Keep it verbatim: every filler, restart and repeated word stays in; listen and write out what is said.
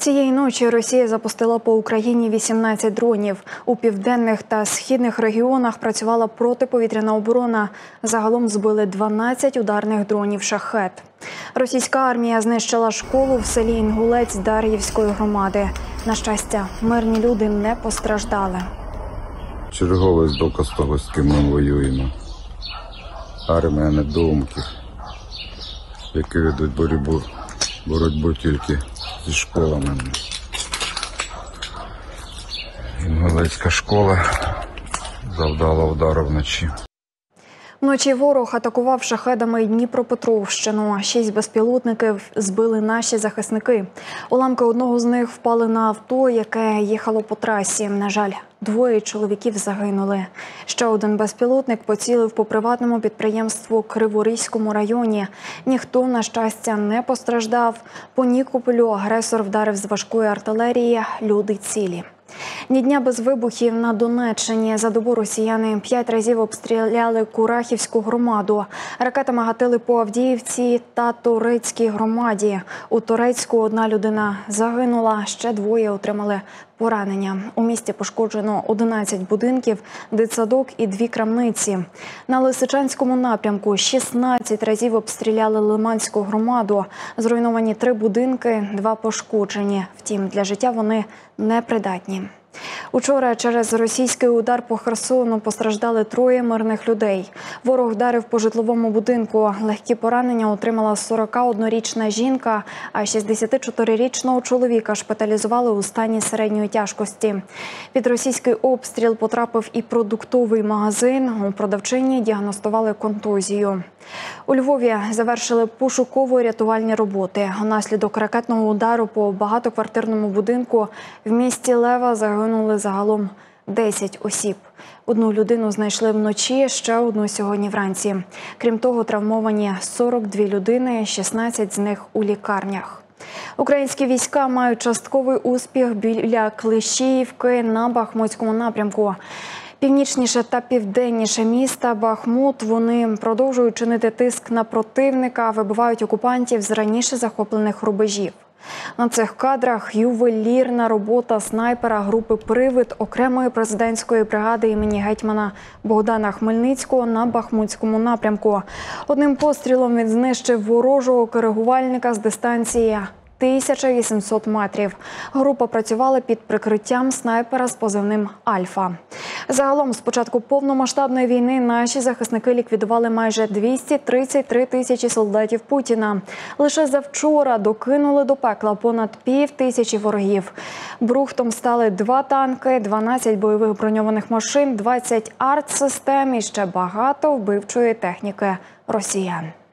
Цієї ночі Росія запустила по Україні вісімнадцять дронів. У південних та східних регіонах працювала протиповітряна оборона. Загалом збили дванадцять ударних дронів «Шахед». Російська армія знищила школу в селі Інгулець Дар'ївської громади. На щастя, мирні люди не постраждали. Черговий доказ того, з ким ми воюємо. Армія недоумків, які ведуть боротьбу, боротьбу тільки зі школами. Інгулецька школа завдала удару вночі. Вночі ворог атакував шахедами й Дніпропетровщину. Шість безпілотників збили наші захисники. Уламки одного з них впали на авто, яке їхало по трасі. На жаль, двоє чоловіків загинули. Ще один безпілотник поцілив по приватному підприємству в Криворізькому районі. Ніхто, на щастя, не постраждав. По Нікополю агресор вдарив з важкої артилерії, люди цілі. Ні дня без вибухів на Донеччині. За добу росіяни п'ять разів обстріляли Курахівську громаду. Ракетами гатили по Авдіївці та Торецькій громаді. У Торецьку одна людина загинула, ще двоє отримали поранення. У місті пошкоджено одинадцять будинків, дитсадок і дві крамниці. На Лисичанському напрямку шістнадцять разів обстріляли Лиманську громаду. Зруйновані три будинки, два пошкоджені. Втім, для життя вони непридатні. Учора через російський удар по Херсону постраждали троє мирних людей. Ворог вдарив по житловому будинку. Легкі поранення отримала сорокаоднорічна жінка, а шістдесятичотирирічного чоловіка шпиталізували у стані середньої тяжкості. Під російський обстріл потрапив і продуктовий магазин. У продавчині діагностували контузію. У Львові завершили пошуково-рятувальні роботи. Унаслідок ракетного удару по багатоквартирному будинку в місті Лева загинули загалом десять осіб. Одну людину знайшли вночі, ще одну сьогодні вранці. Крім того, травмовані сорок дві людини, шістнадцять з них у лікарнях. Українські війська мають частковий успіх біля Клещіївки на Бахмутському напрямку. Північніше та південніше міста Бахмут вони продовжують чинити тиск на противника, вибивають окупантів з раніше захоплених рубежів. На цих кадрах ювелірна робота снайпера групи «Привид» окремої президентської бригади імені гетьмана Богдана Хмельницького на Бахмутському напрямку. Одним пострілом він знищив ворожого коригувальника з дистанції тисяча вісімсот метрів. Група працювала під прикриттям снайпера з позивним «Альфа». Загалом, з початку повномасштабної війни, наші захисники ліквідували майже двісті тридцять три тисячі солдатів Путіна. Лише завчора докинули до пекла понад пів тисячі ворогів. Брухтом стали два танки, дванадцять бойових броньованих машин, двадцять артсистем і ще багато вбивчої техніки росіян.